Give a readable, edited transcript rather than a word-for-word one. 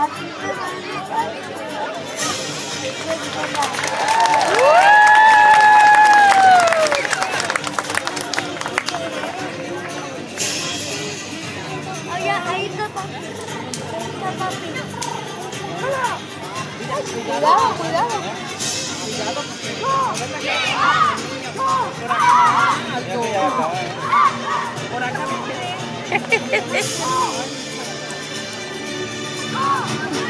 Oh ya, ahí está papi. Está papi. Cuidado, cuidado. Por acá. ¡Oh!